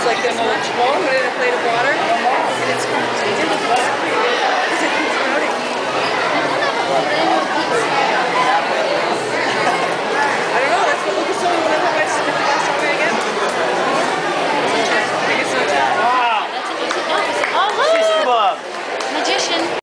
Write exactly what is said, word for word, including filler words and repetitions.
like this much. Put it in a plate of water, and it's, it's, it's, it's, it's, it's, it's,